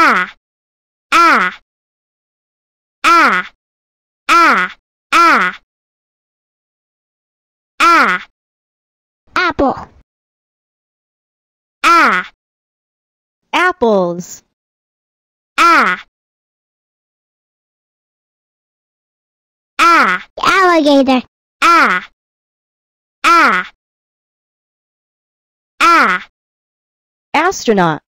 ah, ah, ah, ah, ah, ah, apple, ah, apples, ah, ah, alligator, ah, ah, ah, astronaut,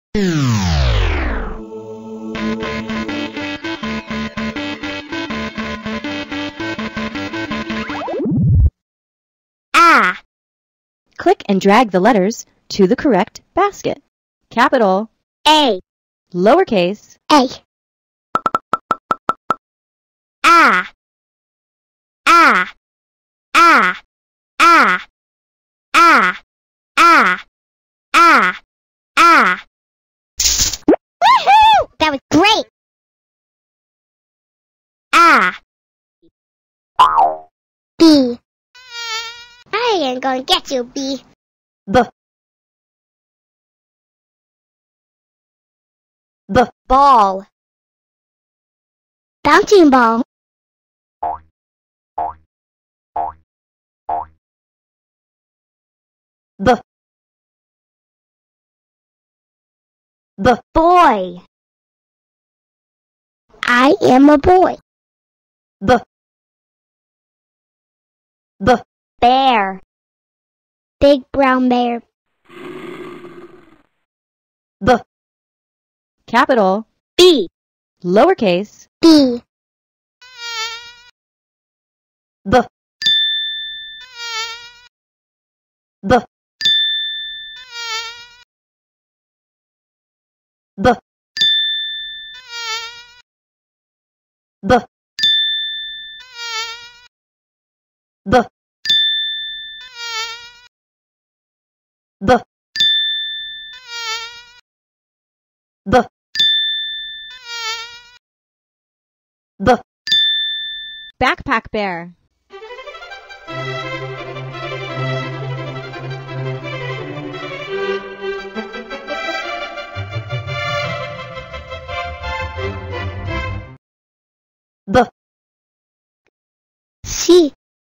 ah, click and drag the letters to the correct basket. Capital, A, lowercase, A, ah, ah, ah, ah, ah, ah, ah, ah. Woohoo! That was great! Ah. B. I ain't gonna get you, B. b, b, Ball. Bouncing ball. b, b, Boy. I am a boy. b, b, Bear. Big brown bear. b, capital, B. lowercase, B. b, b, b, b, b, b, b, b, backpack bear, b, C.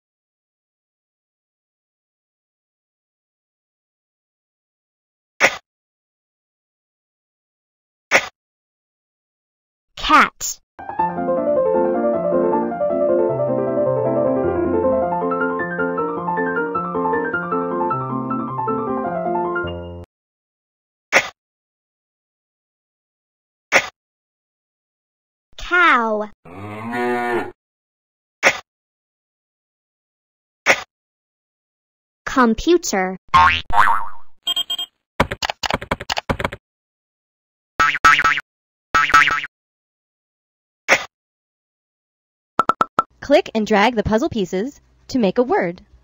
Cat. Cow. Computer. click and drag the puzzle pieces to make a word.